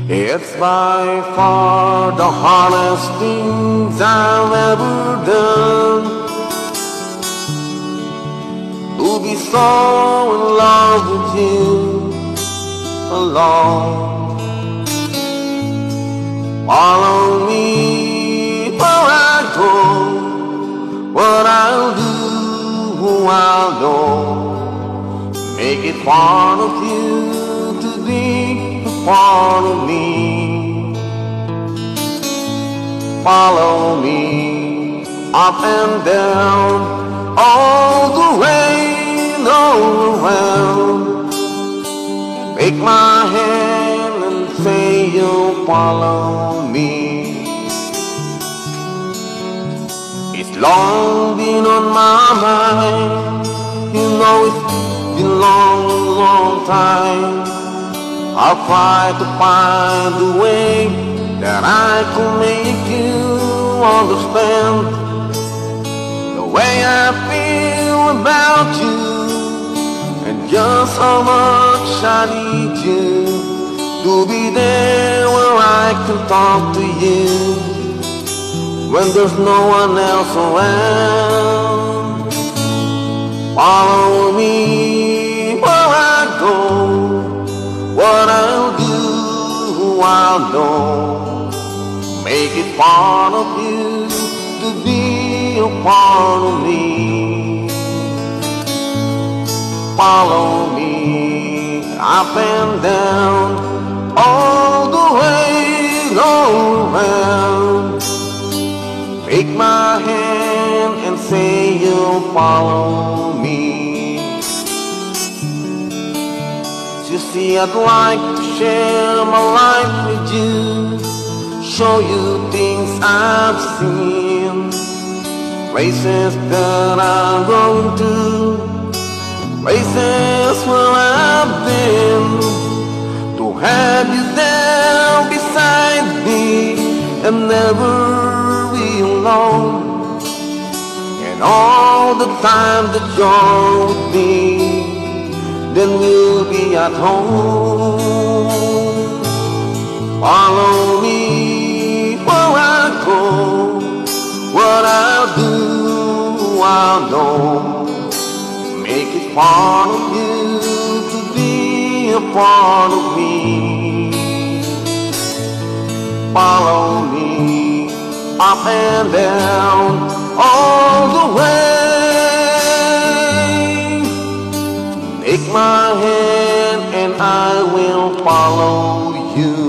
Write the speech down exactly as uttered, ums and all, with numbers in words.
It's by far the hardest things I've ever done, to be so in love with you alone. Follow me where I go, what I'll do, who I'll know. Make it part of you to be a part of me. Follow me up and down, all the way, all around. Take my hand and say you'll follow me. It's long been on my mind, you know it's been a long, long time. I'll try to find a way that I can make you understand the way I feel about you, and just how much I need you to be there where I can talk to you when there's no one else around. Follow me where I go, what I'll do, who I'll know. Make it part of you to be a part of me. Follow me up and down, all the way, all around. Take my hand and say you'll follow me. You see, I'd like to share my life with you, show you things I've seen, places that I'm going to, places where I've been, to have you there beside me and never be alone. And all the time that you're with me, then we'll be at home. Follow me where I go, what I'll do, I'll know. Make it part of you to be a part of me. Follow me up and down, all the way. Take my hand and I will follow you.